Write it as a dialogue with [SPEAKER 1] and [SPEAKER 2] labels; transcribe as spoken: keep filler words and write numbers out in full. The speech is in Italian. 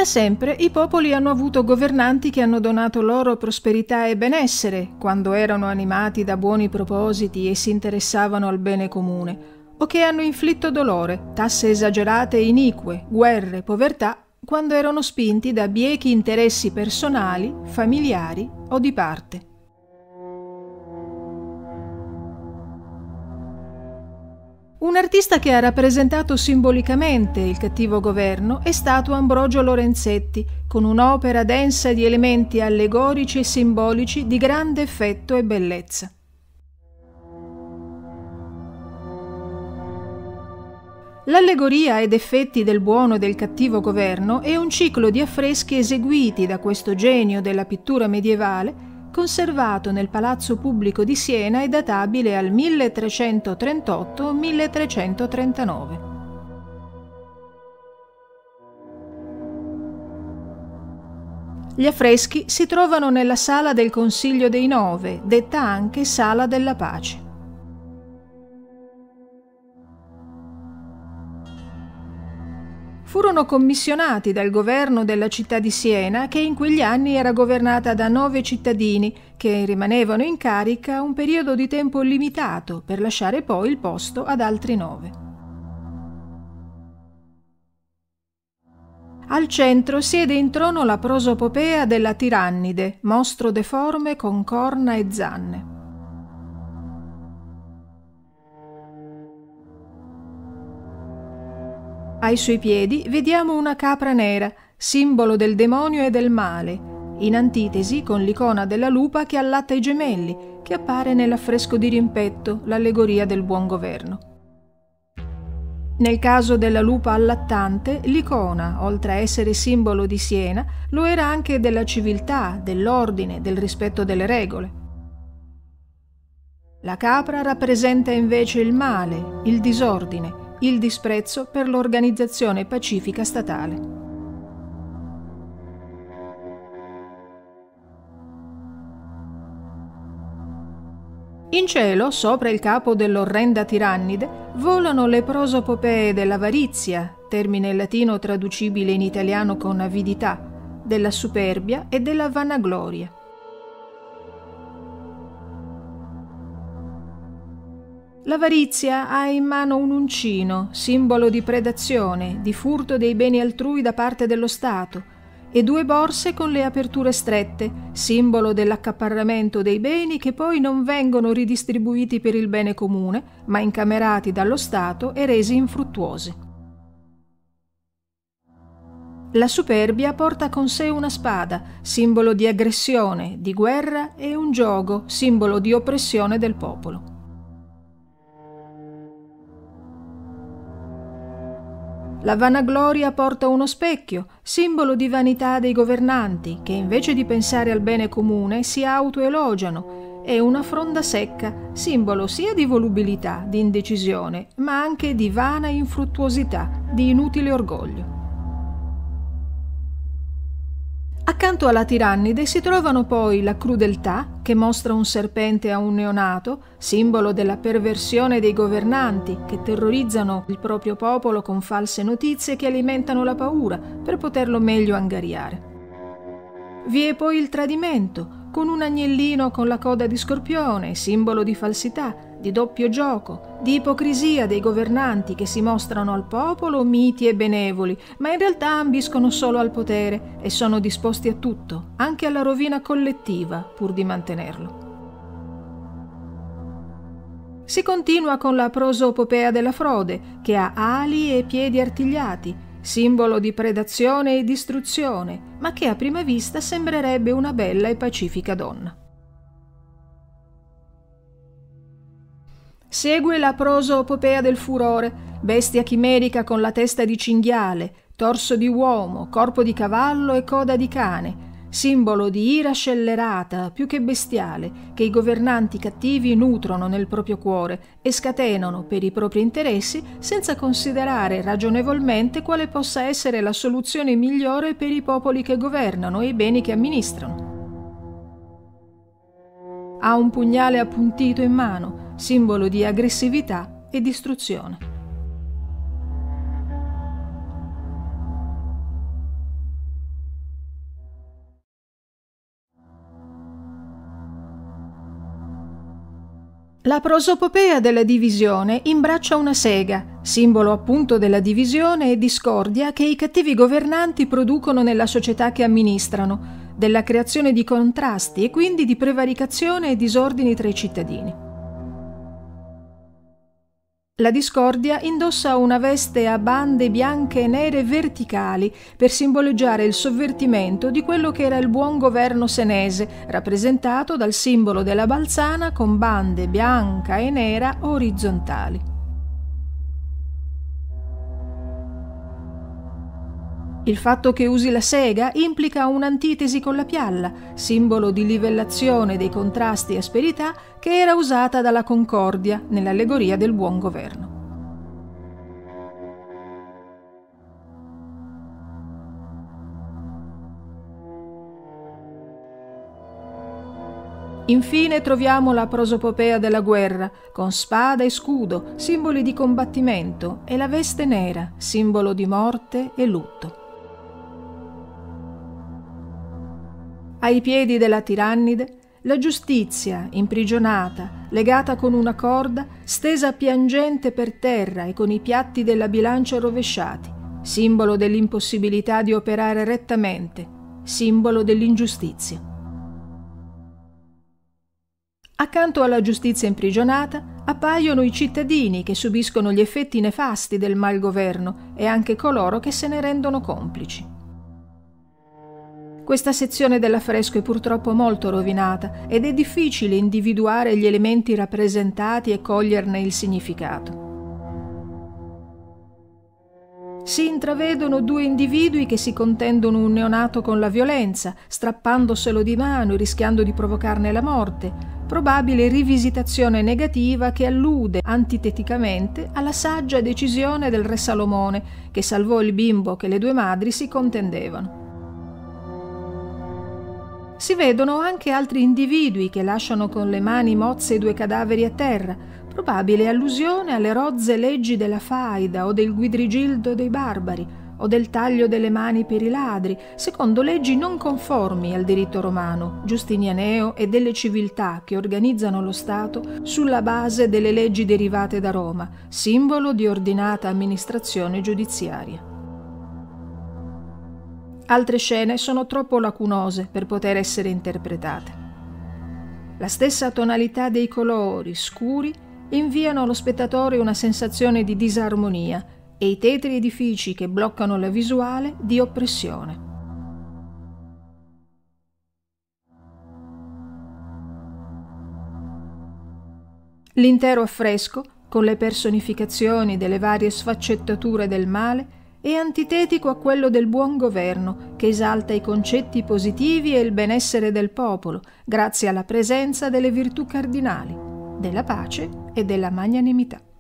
[SPEAKER 1] Da sempre i popoli hanno avuto governanti che hanno donato loro prosperità e benessere quando erano animati da buoni propositi e si interessavano al bene comune, o che hanno inflitto dolore, tasse esagerate e inique, guerre, povertà, quando erano spinti da biechi interessi personali, familiari o di parte. Un artista che ha rappresentato simbolicamente il cattivo governo è stato Ambrogio Lorenzetti, con un'opera densa di elementi allegorici e simbolici di grande effetto e bellezza. L'allegoria ed effetti del buono e del cattivo governo è un ciclo di affreschi eseguiti da questo genio della pittura medievale, conservato nel Palazzo Pubblico di Siena e databile al milletrecentotrentotto milletrecentotrentanove. Gli affreschi si trovano nella Sala del Consiglio dei Nove, detta anche Sala della Pace. Furono commissionati dal governo della città di Siena, che in quegli anni era governata da nove cittadini che rimanevano in carica un periodo di tempo limitato per lasciare poi il posto ad altri nove. Al centro siede in trono la prosopopea della Tirannide, mostro deforme con corna e zanne. Ai suoi piedi vediamo una capra nera, simbolo del demonio e del male, in antitesi con l'icona della lupa che allatta i gemelli, che appare nell'affresco di rimpetto, l'allegoria del buon governo. Nel caso della lupa allattante, l'icona, oltre a essere simbolo di Siena, lo era anche della civiltà, dell'ordine, del rispetto delle regole. La capra rappresenta invece il male, il disordine, il disprezzo per l'organizzazione pacifica statale. In cielo, sopra il capo dell'orrenda tirannide, volano le prosopopee dell'avarizia, termine latino traducibile in italiano con avidità, della superbia e della vanagloria. L'avarizia ha in mano un uncino, simbolo di predazione, di furto dei beni altrui da parte dello Stato, e due borse con le aperture strette, simbolo dell'accaparramento dei beni che poi non vengono ridistribuiti per il bene comune, ma incamerati dallo Stato e resi infruttuosi. La superbia porta con sé una spada, simbolo di aggressione, di guerra, e un giogo, simbolo di oppressione del popolo. La vanagloria porta uno specchio, simbolo di vanità dei governanti, che invece di pensare al bene comune si autoelogiano, e una fronda secca, simbolo sia di volubilità, di indecisione, ma anche di vana infruttuosità, di inutile orgoglio. Accanto alla tirannide si trovano poi la crudeltà, che mostra un serpente a un neonato, simbolo della perversione dei governanti, che terrorizzano il proprio popolo con false notizie che alimentano la paura per poterlo meglio angariare. Vi è poi il tradimento, con un agnellino con la coda di scorpione, simbolo di falsità, di doppio gioco, di ipocrisia dei governanti che si mostrano al popolo miti e benevoli, ma in realtà ambiscono solo al potere e sono disposti a tutto, anche alla rovina collettiva, pur di mantenerlo. Si continua con la prosopopea della frode, che ha ali e piedi artigliati, simbolo di predazione e distruzione, ma che a prima vista sembrerebbe una bella e pacifica donna. Segue la prosopopea del furore, bestia chimerica con la testa di cinghiale, torso di uomo, corpo di cavallo e coda di cane, simbolo di ira scellerata, più che bestiale, che i governanti cattivi nutrono nel proprio cuore e scatenano per i propri interessi senza considerare ragionevolmente quale possa essere la soluzione migliore per i popoli che governano e i beni che amministrano. Ha un pugnale appuntito in mano, simbolo di aggressività e distruzione. La prosopopea della divisione imbraccia una sega, simbolo appunto della divisione e discordia che i cattivi governanti producono nella società che amministrano, della creazione di contrasti e quindi di prevaricazione e disordini tra i cittadini. La discordia indossa una veste a bande bianche e nere verticali per simboleggiare il sovvertimento di quello che era il buon governo senese, rappresentato dal simbolo della balzana con bande bianca e nera orizzontali. Il fatto che usi la sega implica un'antitesi con la pialla, simbolo di livellazione dei contrasti e asperità che era usata dalla Concordia nell'allegoria del buon governo. Infine troviamo la prosopopea della guerra, con spada e scudo, simboli di combattimento, e la veste nera, simbolo di morte e lutto. Ai piedi della tirannide, la giustizia, imprigionata, legata con una corda, stesa piangente per terra e con i piatti della bilancia rovesciati, simbolo dell'impossibilità di operare rettamente, simbolo dell'ingiustizia. Accanto alla giustizia imprigionata appaiono i cittadini che subiscono gli effetti nefasti del malgoverno e anche coloro che se ne rendono complici. Questa sezione dell'affresco è purtroppo molto rovinata ed è difficile individuare gli elementi rappresentati e coglierne il significato. Si intravedono due individui che si contendono un neonato con la violenza, strappandoselo di mano e rischiando di provocarne la morte, probabile rivisitazione negativa che allude antiteticamente alla saggia decisione del re Salomone che salvò il bimbo che le due madri si contendevano. Si vedono anche altri individui che lasciano con le mani mozze i due cadaveri a terra, probabile allusione alle rozze leggi della faida o del guidrigildo dei barbari o del taglio delle mani per i ladri, secondo leggi non conformi al diritto romano, giustinianeo e delle civiltà che organizzano lo Stato sulla base delle leggi derivate da Roma, simbolo di ordinata amministrazione giudiziaria. Altre scene sono troppo lacunose per poter essere interpretate. La stessa tonalità dei colori scuri inviano allo spettatore una sensazione di disarmonia e i tetri edifici che bloccano la visuale di oppressione. L'intero affresco, con le personificazioni delle varie sfaccettature del male, è antitetico a quello del buon governo, che esalta i concetti positivi e il benessere del popolo, grazie alla presenza delle virtù cardinali, della pace e della magnanimità.